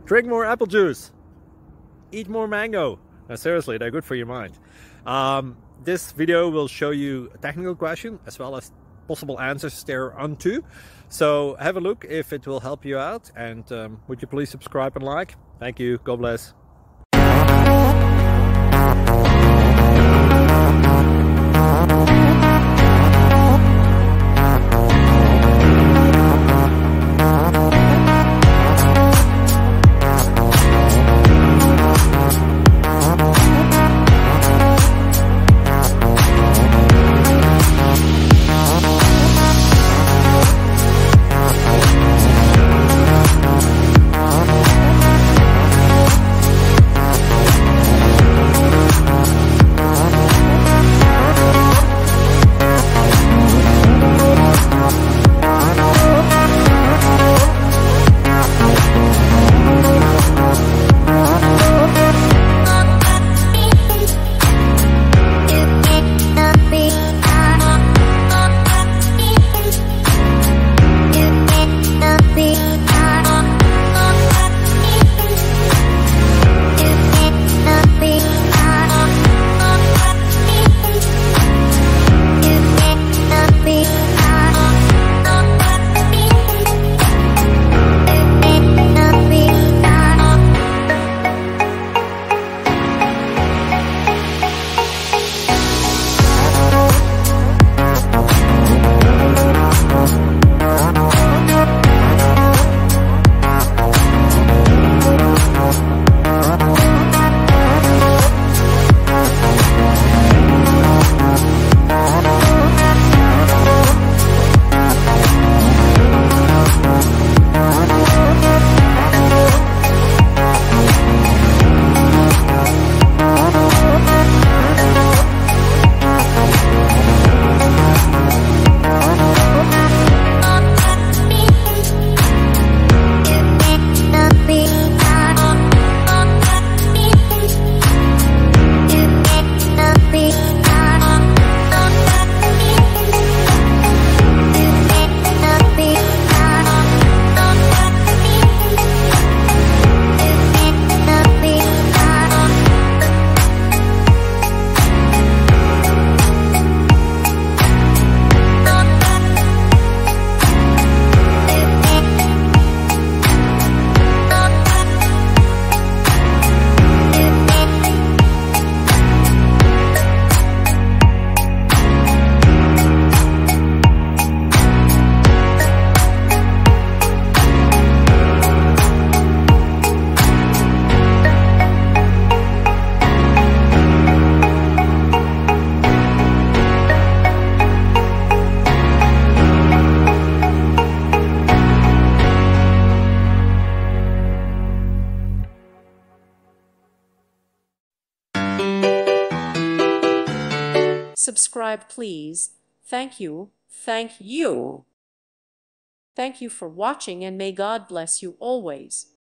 Drink more apple juice. Eat more mango. Now, seriously, they're good for your mind. This video will show you a technical question as well as possible answers thereunto. So have a look if it will help you out, and would you please subscribe and like? Thank you. God bless. Subscribe, please. Thank you. Thank you. Thank you for watching, and may God bless you always.